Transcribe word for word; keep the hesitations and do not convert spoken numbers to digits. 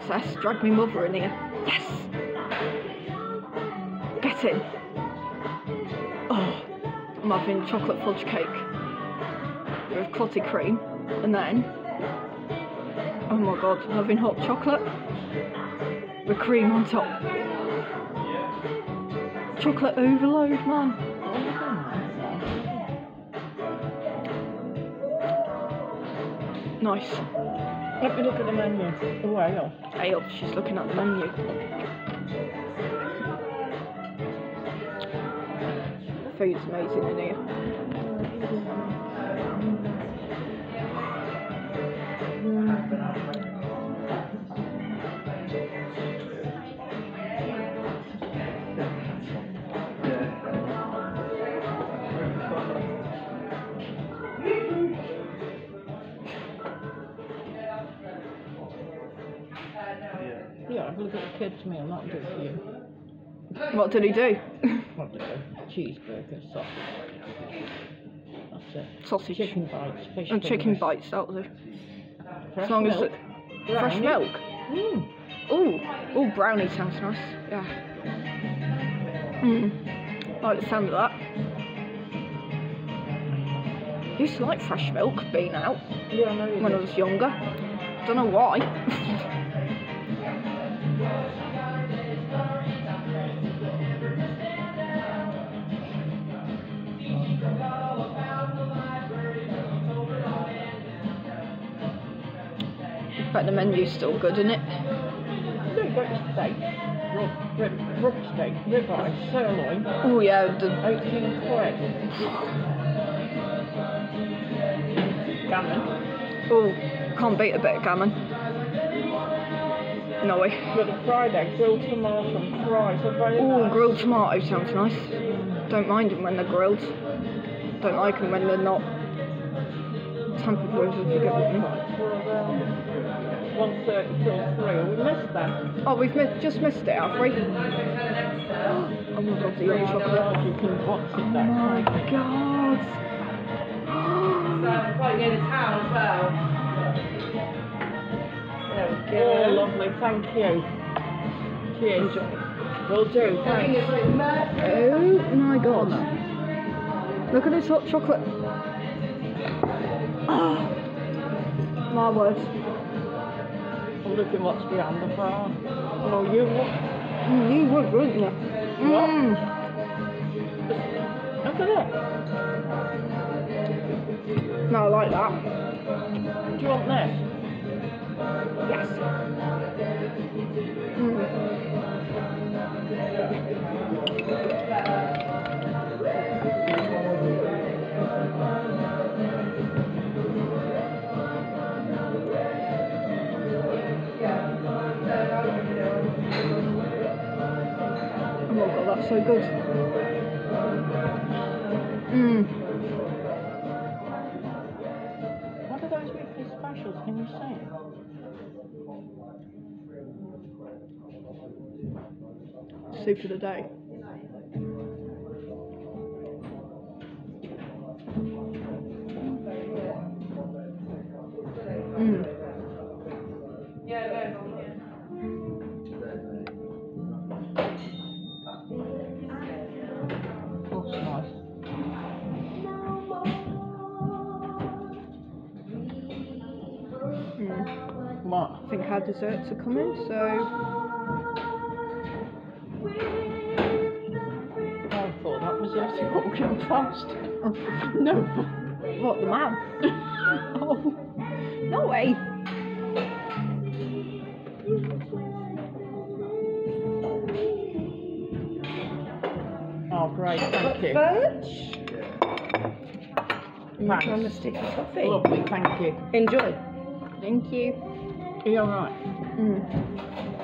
access. Drag me mother in here. Yes! Get in. Oh, I'm having chocolate fudge cake with clotted cream, and then, oh my god, I'm having hot chocolate with cream on top. Chocolate overload, man. Nice. Let me look at the menu. Oh, ale. Ale, she's looking at the menu. Food's amazing in here. Yeah, have a look at the kids' meal, that'll do for you. What did he do? What did I do? Cheeseburger, sausage. That's it. Sausage. Chicken bites, fish And chicken fingers. bites, that'll do. Fresh As long milk. as it... Fresh milk? Mm. Ooh, ooh, brownie sounds nice. Yeah. Mm. I like the sound of that. I used to like fresh milk being out Yeah, I know you when do. I was younger. Don't know why. But the menu's still good, isn't it? No, you got your steak. Rub, rib, rub steak, ribeye, sirloin. Oh yeah, the eighteen quid. Gammon. oh, can't beat a bit of gammon. No way. With a fried egg, grilled tomato and fries are very Oh, nice. grilled tomato sounds nice. Don't mind them when they're grilled. Don't like them when they're not tampered with, if you get what I mean. one thirty till three. We missed that. Oh, we've mi just missed it, have we? Oh my god, the yellow chocolate. You can watch it Oh there. my god. Quite near the town as well. There we go. Oh, lovely. Thank you. Cheers. Will do. Thanks. Oh my god. Look at this hot chocolate. Oh, my word. Look at what's behind the bar. Oh, you look. Mm, you would, wouldn't you? What? Mm. Look at it. No, I like that. Do you want this? Yes. Mm. Oh my god, that's so good. Mm. What are those weekly specials? Can you say? Soup of the day. Mm. Yeah, no. Looks nice. Mm. What? I think our desserts are coming, so I thought that was it. You walking fast. no. What, the man? Oh, no way. Oh, great. Thank you. Fudge. Thanks. On the sticky toffee. Lovely. Thank you. Enjoy. Thank you. Are you alright? Mm.